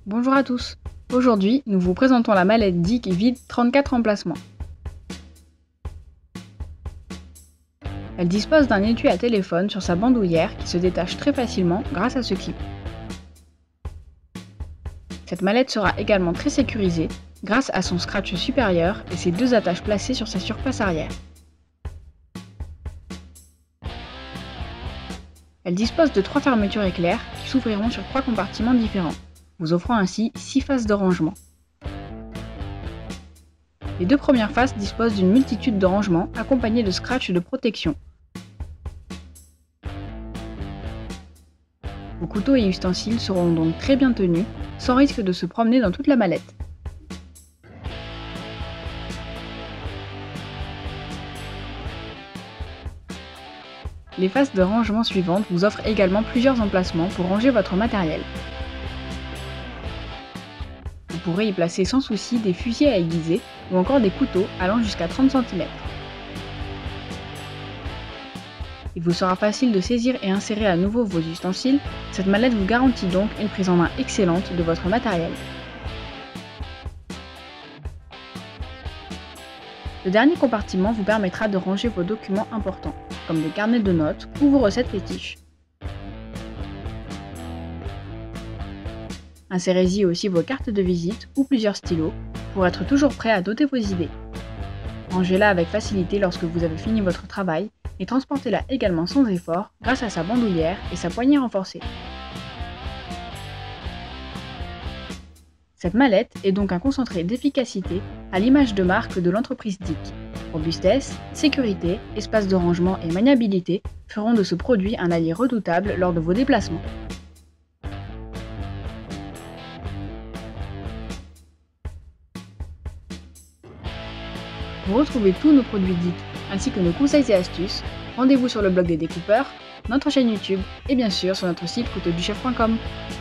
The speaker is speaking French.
Bonjour à tous. Aujourd'hui, nous vous présentons la mallette Dick vide 34 emplacements. Elle dispose d'un étui à téléphone sur sa bandoulière qui se détache très facilement grâce à ce clip. Cette mallette sera également très sécurisée grâce à son scratch supérieur et ses deux attaches placées sur sa surface arrière. Elle dispose de 3 fermetures éclairs qui s'ouvriront sur 3 compartiments différents, vous offrant ainsi 6 faces de rangement. Les 2 premières faces disposent d'une multitude de rangements accompagnés de scratchs de protection. Vos couteaux et ustensiles seront donc très bien tenus, sans risque de se promener dans toute la mallette. Les faces de rangement suivantes vous offrent également plusieurs emplacements pour ranger votre matériel. Vous pourrez y placer sans souci des fusils à aiguiser ou encore des couteaux allant jusqu'à 30 cm. Il vous sera facile de saisir et insérer à nouveau vos ustensiles, cette mallette vous garantit donc une prise en main excellente de votre matériel. Le dernier compartiment vous permettra de ranger vos documents importants, comme des carnets de notes ou vos recettes fétiches. Insérez-y aussi vos cartes de visite ou plusieurs stylos pour être toujours prêt à noter vos idées. Rangez-la avec facilité lorsque vous avez fini votre travail et transportez-la également sans effort grâce à sa bandoulière et sa poignée renforcée. Cette mallette est donc un concentré d'efficacité à l'image de marque de l'entreprise Dick. Robustesse, sécurité, espace de rangement et maniabilité feront de ce produit un allié redoutable lors de vos déplacements. Pour retrouver tous nos produits Dick ainsi que nos conseils et astuces, rendez-vous sur le blog des découpeurs, notre chaîne YouTube et bien sûr sur notre site couteauduchef.com.